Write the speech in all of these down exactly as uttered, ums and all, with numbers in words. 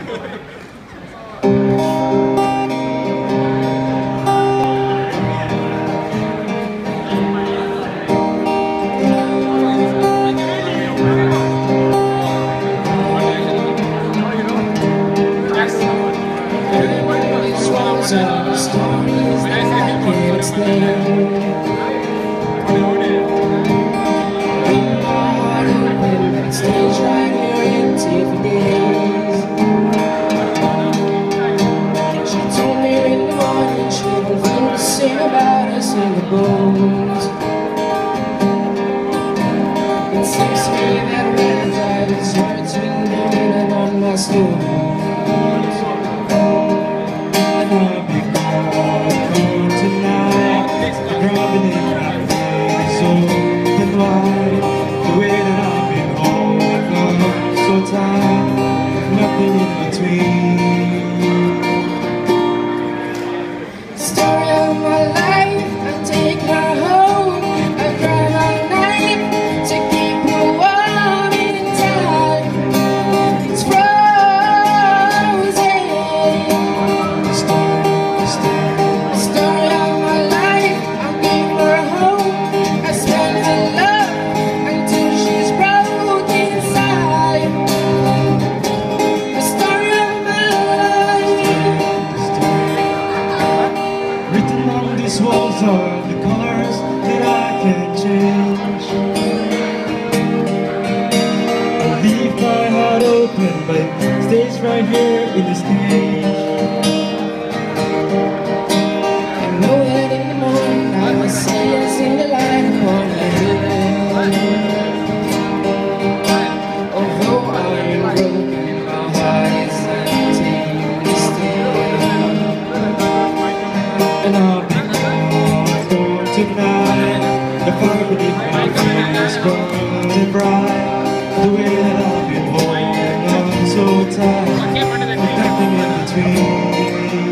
Stories that I can't explain. Stage right here empty for days. She told me in the morning she would feel to sing about us in the bones. It seems to me that when I die, it's her to be living on my stones. Nothing in between. Story of my life, I take her home. I drive all night to keep her warm in time. It's frozen. Story, story. Story of my life, I give her home. I spend her love until she's broke inside. These walls are the colors that I can change. I leave my heart open, but it stays right here in the stage. I know that in the morning I will see us in the light upon the hill. Although I am broken, my heart is untamed still. And I'll be tonight, the fire beneath my face burns and bright. The way that I've been holding on so tight, nothing in between.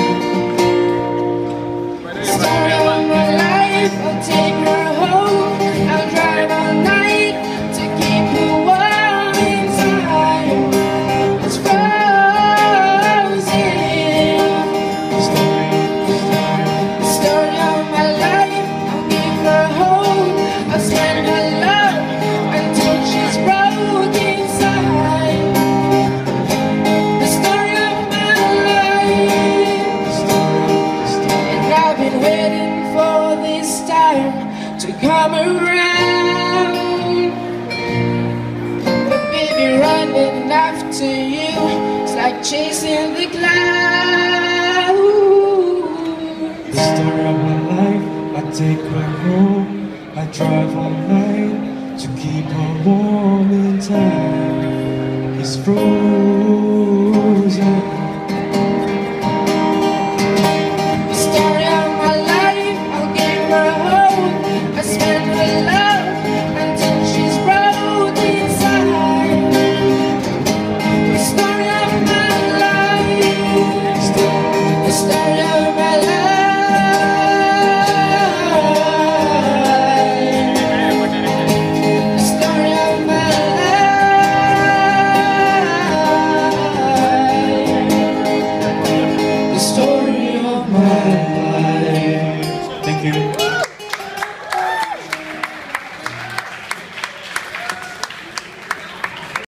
Story of my life, I'll take her home. I'll drive all night to keep her warm inside. It's frozen. Story, story. Story of my life, I'll give her home. I'll spend her love until she's broke inside. The story of my life. Story, story. And I've been waiting for this time to come around. But baby, running after you, it's like chasing the clouds. The story of my life, I take her home. I drive all night to keep her warm in time. It's frozen.